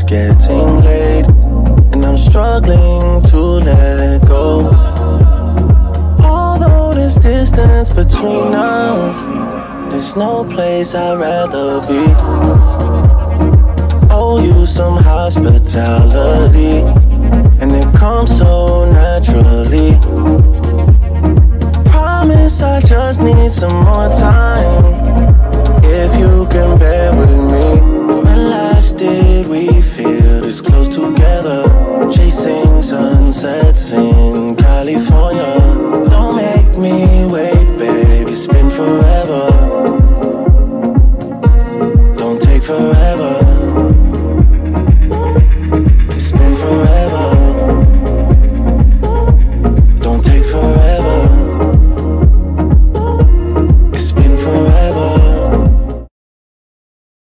getting late, and I'm struggling to let go. Although there's distance between us, there's no place I'd rather be. Owe you some hospitality, and it comes so naturally. Promise I just need some more time.